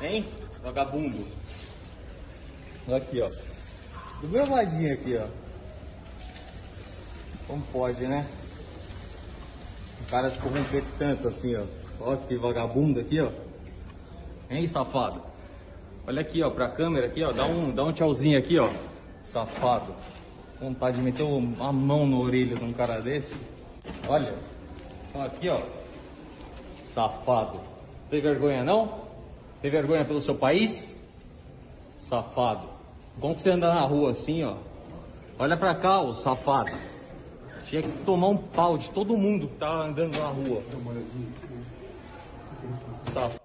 Hein? Vagabundo. Aqui, ó. Do meu ladinho aqui, ó. Como pode, né? O cara se corromper tanto assim, ó. Olha que vagabundo aqui, ó. Hein, safado? Olha aqui, ó, pra câmera aqui, ó. Dá um tchauzinho aqui, ó. Safado. Vontade de meter a mão na orelha de um cara desse. Olha. Aqui, ó. Safado. Tem vergonha, não? Tem vergonha pelo seu país? Safado. Como que você anda na rua assim, ó? Olha pra cá, ô safado. Tinha que tomar um pau de todo mundo que tá andando na rua. Safado.